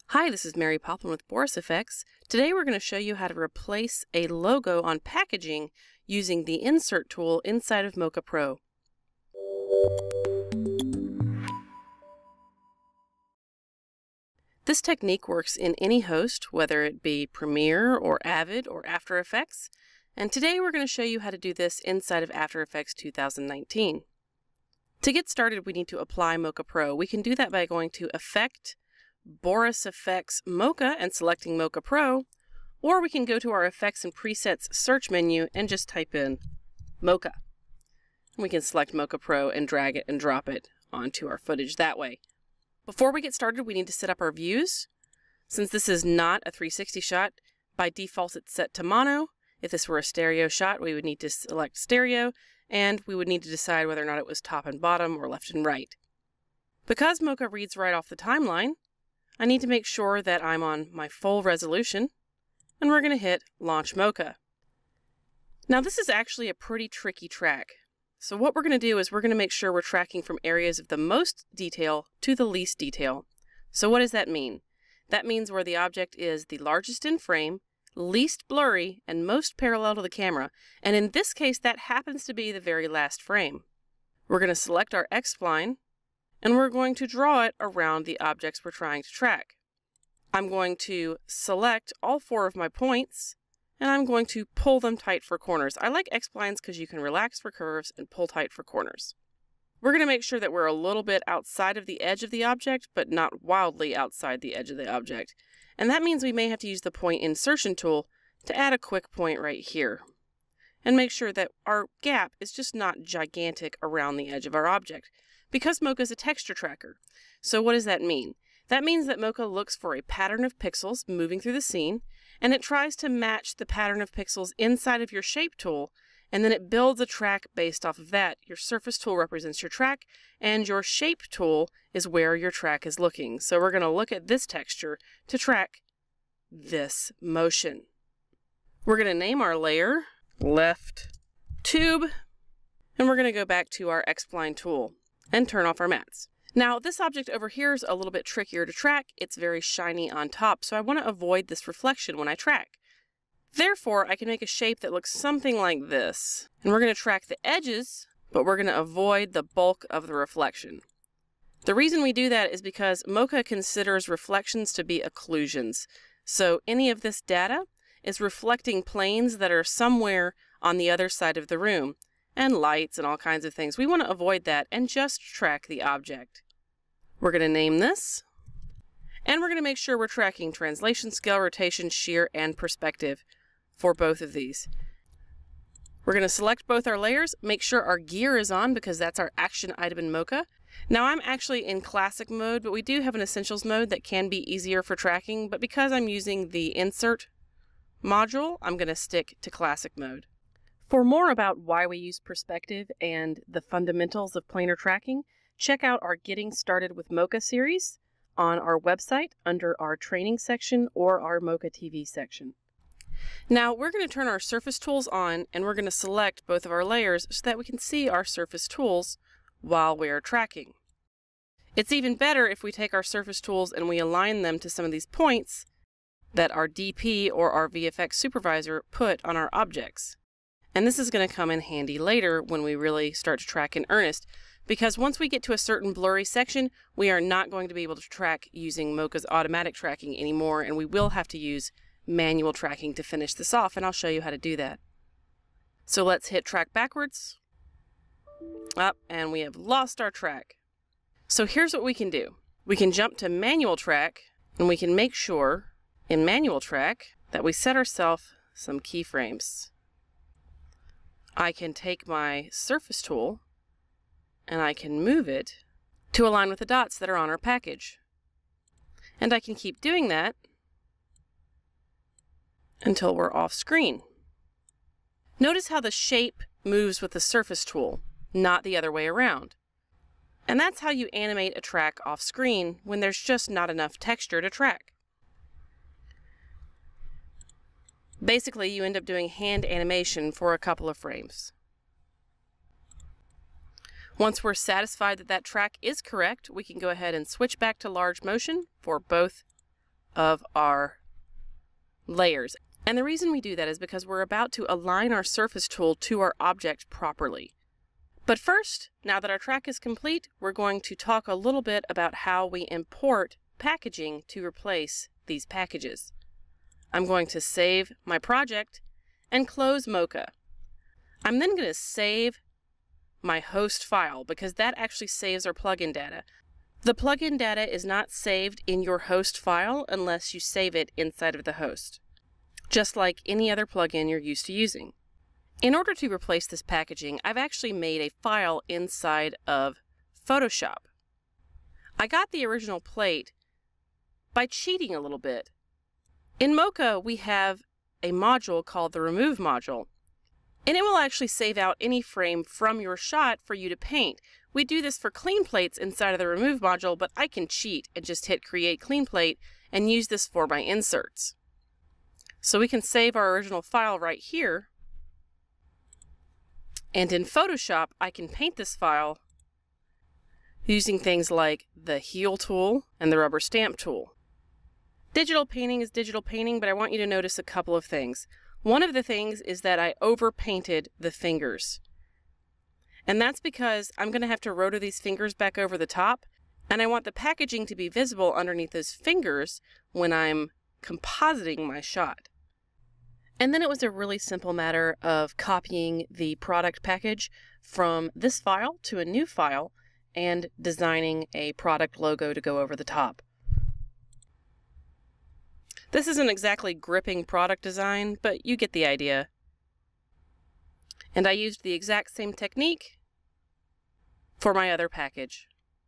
Hi, this is Mary Poplin with Boris FX. Today we're going to show you how to replace a logo on packaging using the Insert tool inside of Mocha Pro. This technique works in any host, whether it be Premiere or Avid or After Effects, and today we're going to show you how to do this inside of After Effects 2019. To get started, we need to apply Mocha Pro. We can do that by going to Effect, Boris FX Mocha and selecting Mocha Pro, or we can go to our Effects and Presets search menu and just type in Mocha. We can select Mocha Pro and drag it and drop it onto our footage that way. Before we get started, we need to set up our views. Since this is not a 360 shot, by default it's set to mono. If this were a stereo shot, we would need to select stereo, and we would need to decide whether or not it was top and bottom or left and right. Because Mocha reads right off the timeline, I need to make sure that I'm on my full resolution, and we're going to hit Launch Mocha. Now this is actually a pretty tricky track. So what we're going to do is we're going to make sure we're tracking from areas of the most detail to the least detail. So what does that mean? That means where the object is the largest in frame, least blurry, and most parallel to the camera. And in this case, that happens to be the very last frame. We're going to select our X-spline, and we're going to draw it around the objects we're trying to track. I'm going to select all 4 of my points, and I'm going to pull them tight for corners. I like X-splines because you can relax for curves and pull tight for corners. We're going to make sure that we're a little bit outside of the edge of the object, but not wildly outside the edge of the object. And that means we may have to use the point insertion tool to add a quick point right here, and make sure that our gap is just not gigantic around the edge of our object, because Mocha is a texture tracker. So what does that mean? That means that Mocha looks for a pattern of pixels moving through the scene, and it tries to match the pattern of pixels inside of your shape tool, and then it builds a track based off of that. Your surface tool represents your track, and your shape tool is where your track is looking. So we're going to look at this texture to track this motion. We're going to name our layer Left Tube, and we're going to go back to our X-spline tool and turn off our mats. Now this object over here is a little bit trickier to track. It's very shiny on top, so I want to avoid this reflection when I track. Therefore, I can make a shape that looks something like this. And we're going to track the edges, but we're going to avoid the bulk of the reflection. The reason we do that is because Mocha considers reflections to be occlusions. So any of this data is reflecting planes that are somewhere on the other side of the room, and lights and all kinds of things. We want to avoid that and just track the object. We're going to name this, and we're going to make sure we're tracking translation, scale, rotation, shear, and perspective for both of these. We're going to select both our layers, make sure our gear is on because that's our action item in Mocha. Now I'm actually in classic mode, but we do have an essentials mode that can be easier for tracking, but because I'm using the insert module, I'm going to stick to classic mode. For more about why we use perspective and the fundamentals of planar tracking, check out our Getting Started with Mocha series on our website under our training section or our Mocha TV section. Now we're going to turn our surface tools on, and we're going to select both of our layers so that we can see our surface tools while we're tracking. It's even better if we take our surface tools and we align them to some of these points that our DP or our VFX supervisor put on our objects. And this is going to come in handy later when we really start to track in earnest, because once we get to a certain blurry section, we are not going to be able to track using Mocha's automatic tracking anymore, and we will have to use manual tracking to finish this off, and I'll show you how to do that. So let's hit track backwards. Up, and we have lost our track. So here's what we can do. We can jump to manual track, and we can make sure in manual track that we set ourselves some keyframes. I can take my surface tool and I can move it to align with the dots that are on our package. And I can keep doing that until we're off screen. Notice how the shape moves with the surface tool, not the other way around. And that's how you animate a track off screen when there's just not enough texture to track. Basically, you end up doing hand animation for a couple of frames. Once we're satisfied that that track is correct, we can go ahead and switch back to large motion for both of our layers. And the reason we do that is because we're about to align our surface tool to our object properly. But first, now that our track is complete, we're going to talk a little bit about how we import packaging to replace these packages. I'm going to save my project and close Mocha. I'm then going to save my host file because that actually saves our plugin data. The plugin data is not saved in your host file unless you save it inside of the host, just like any other plugin you're used to using. In order to replace this packaging, I've actually made a file inside of Photoshop. I got the original plate by cheating a little bit. In Mocha, we have a module called the Remove module, and it will actually save out any frame from your shot for you to paint. We do this for clean plates inside of the Remove module, but I can cheat and just hit Create Clean Plate and use this for my inserts. So we can save our original file right here, and in Photoshop, I can paint this file using things like the Heal tool and the Rubber Stamp tool. Digital painting is digital painting, but I want you to notice a couple of things. One of the things is that I overpainted the fingers. And that's because I'm going to have to roto these fingers back over the top, and I want the packaging to be visible underneath those fingers when I'm compositing my shot. And then it was a really simple matter of copying the product package from this file to a new file and designing a product logo to go over the top. This isn't exactly gripping product design, but you get the idea. And I used the exact same technique for my other package.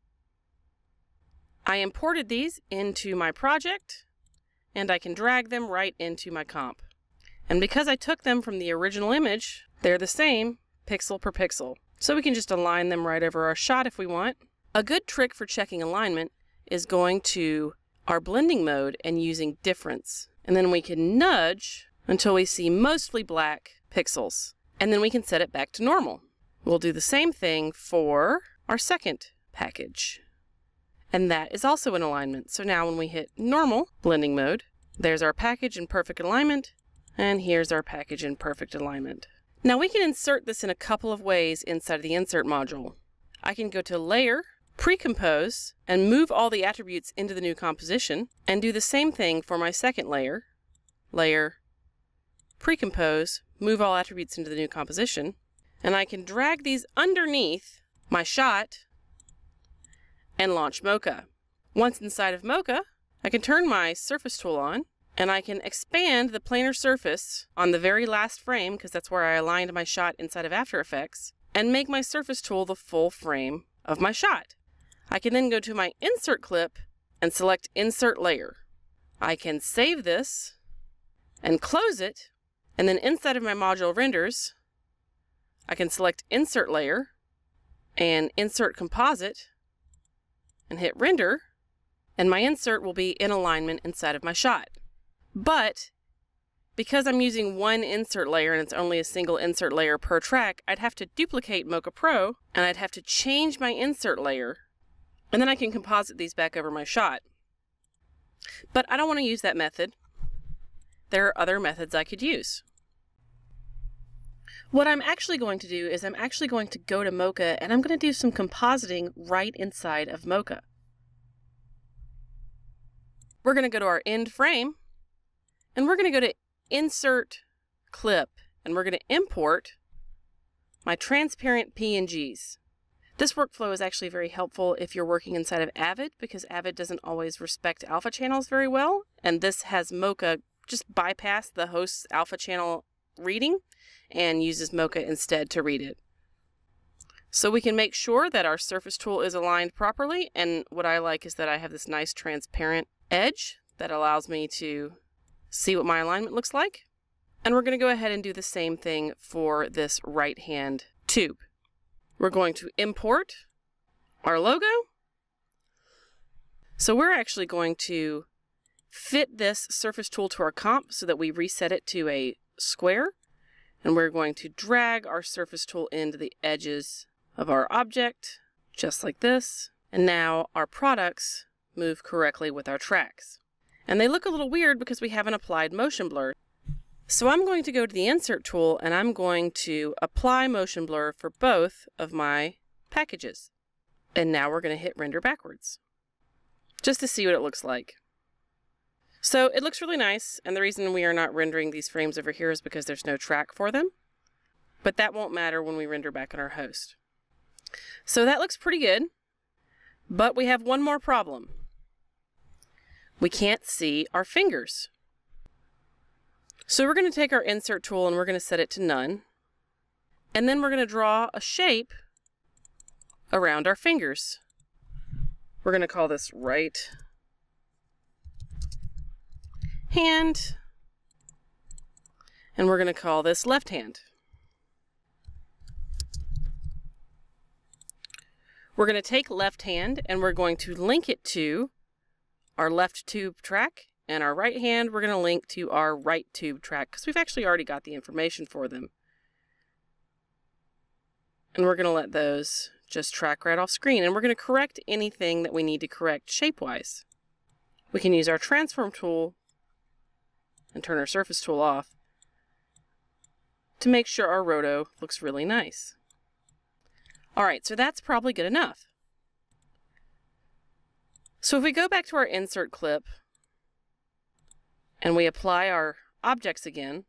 I imported these into my project, and I can drag them right into my comp. And because I took them from the original image, they're the same pixel per pixel. So we can just align them right over our shot if we want. A good trick for checking alignment is going to our blending mode and using difference. And then we can nudge until we see mostly black pixels. And then we can set it back to normal. We'll do the same thing for our second package. And that is also in alignment. So now when we hit normal blending mode, there's our package in perfect alignment, and here's our package in perfect alignment. Now we can insert this in a couple of ways inside of the Insert module. I can go to Layer, Pre-Compose, and move all the attributes into the new composition, and do the same thing for my second layer. Layer, Pre-Compose, move all attributes into the new composition, and I can drag these underneath my shot and launch Mocha. Once inside of Mocha, I can turn my surface tool on, and I can expand the planar surface on the very last frame, because that's where I aligned my shot inside of After Effects, and make my surface tool the full frame of my shot. I can then go to my Insert clip and select Insert Layer. I can save this and close it, and then inside of my module renders, I can select Insert Layer and Insert Composite and hit Render, and my insert will be in alignment inside of my shot. But because I'm using one insert layer and it's only a single insert layer per track, I'd have to duplicate Mocha Pro, and I'd have to change my insert layer, and then I can composite these back over my shot. But I don't want to use that method. There are other methods I could use. What I'm actually going to do is I'm actually going to go to Mocha, and I'm going to do some compositing right inside of Mocha. We're going to go to our end frame, and we're going to go to Insert Clip, and we're going to import my transparent PNGs. This workflow is actually very helpful if you're working inside of Avid, because Avid doesn't always respect alpha channels very well, and this has Mocha just bypass the host's alpha channel reading and uses Mocha instead to read it. So we can make sure that our surface tool is aligned properly, and what I like is that I have this nice transparent edge that allows me to see what my alignment looks like. And we're going to go ahead and do the same thing for this right-hand tube. We're going to import our logo. So we're actually going to fit this surface tool to our comp so that we reset it to a square. And we're going to drag our surface tool into the edges of our object, just like this. And now our products move correctly with our tracks. And they look a little weird because we haven't applied motion blur. So I'm going to go to the Insert tool and I'm going to apply motion blur for both of my packages. And now we're going to hit render backwards, just to see what it looks like. So it looks really nice, and the reason we are not rendering these frames over here is because there's no track for them. But that won't matter when we render back on our host. So that looks pretty good, but we have one more problem. We can't see our fingers. So we're going to take our Insert tool and we're going to set it to none. And then we're going to draw a shape around our fingers. We're going to call this right hand, and we're going to call this left hand. We're going to take left hand and we're going to link it to our left tube track, and our right hand we're going to link to our right tube track because we've actually already got the information for them. And we're going to let those just track right off screen, and we're going to correct anything that we need to correct shape-wise. We can use our transform tool and turn our surface tool off to make sure our roto looks really nice. Alright, so that's probably good enough. So if we go back to our insert clip and we apply our objects again,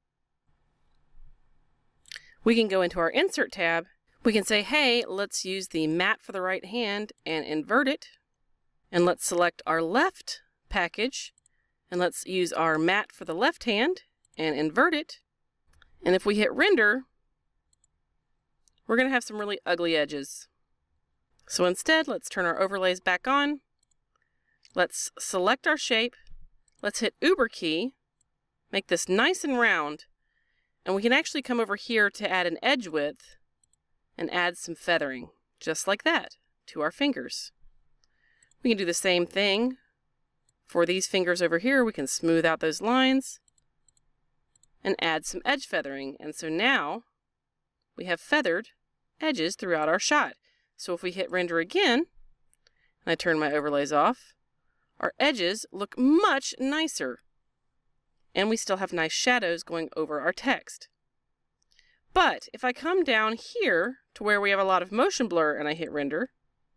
we can go into our Insert tab. We can say, hey, let's use the matte for the right hand and invert it. And let's select our left package. And let's use our matte for the left hand and invert it. And if we hit render, we're going to have some really ugly edges. So instead, let's turn our overlays back on. Let's select our shape. Let's hit Uber key, make this nice and round. And we can actually come over here to add an edge width and add some feathering, just like that, to our fingers. We can do the same thing for these fingers over here. We can smooth out those lines and add some edge feathering. And so now we have feathered edges throughout our shot. So if we hit render again, and I turn my overlays off, our edges look much nicer. And we still have nice shadows going over our text. But if I come down here to where we have a lot of motion blur and I hit render,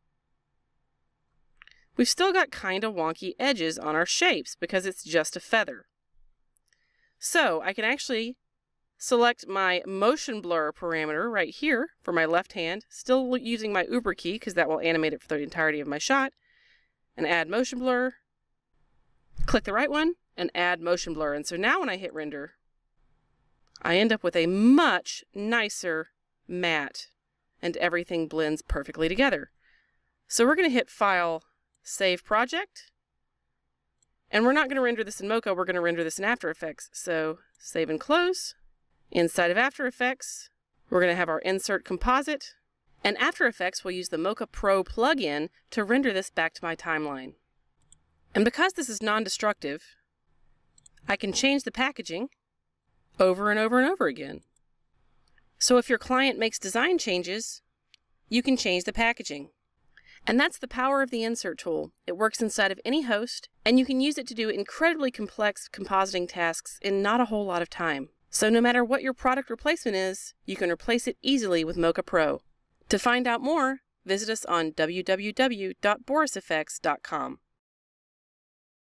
we've still got kind of wonky edges on our shapes because it's just a feather. So I can actually select my motion blur parameter right here for my left hand, still using my Uber key because that will animate it for the entirety of my shot, and add motion blur, click the right one, and add motion blur. And so now when I hit render, I end up with a much nicer matte, and everything blends perfectly together. So we're going to hit File, Save Project, and we're not going to render this in Mocha, we're going to render this in After Effects. So save and close. Inside of After Effects, we're going to have our Insert Composite, and After Effects will use the Mocha Pro plugin to render this back to my timeline. And because this is non-destructive, I can change the packaging over and over and over again. So if your client makes design changes, you can change the packaging. And that's the power of the Insert tool. It works inside of any host, and you can use it to do incredibly complex compositing tasks in not a whole lot of time. So no matter what your product replacement is, you can replace it easily with Mocha Pro. To find out more, visit us on www.borisfx.com.